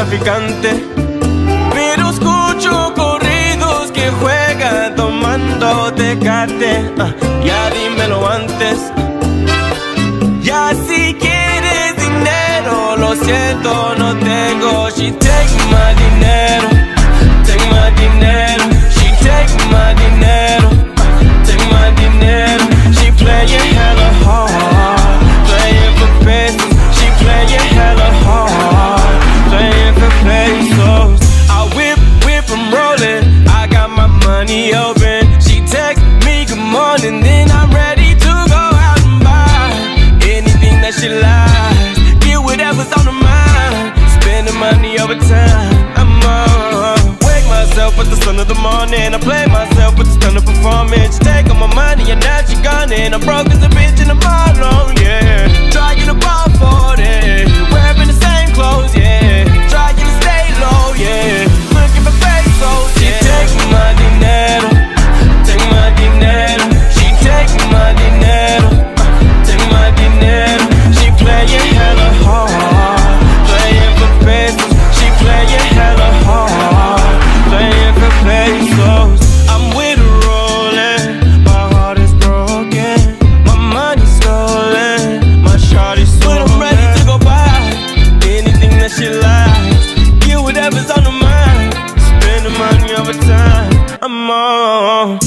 narcotraficante, pero escucho corridos que juegan tomando Tecate. Ya dímelo antes. Ya si quieres dinero, lo siento, no tengo. She take my dinero, take my dinero. She take my dinero, take my dinero. She playing hella hard, playing for pesos. She playing hella hard, playing for pesos. I whip, I'm rolling. I got my money open. She text me good morning, then I'm ready to go out and buy anything that she likes. Get whatever's on her mind. Spending money over time. I'm on. Wake myself with the sun of the morning. I play myself with the stunning performance. Take all my money and now she gone in. I'm broke as a bitch in the mall, yeah. Trying to ball for it. Wearing the same clothes, yeah. Trying to stay low, yeah. Looking for pesos, yeah. She take my dinero, take my dinero. She take my dinero, take my dinero. She playing hella hard, playing for pesos. She playing hella hard, playing for pesos. I'm with her rolling, my heart is broken, my money's stolen, my shawty's stolen. But I'm ready to go buy anything that she likes. Get whatever's on her mind. Spend the money over time. I'm on.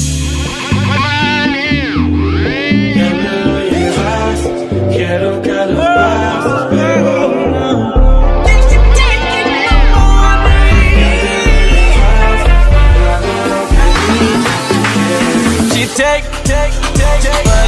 Quiero que lo pases, pero no. She take my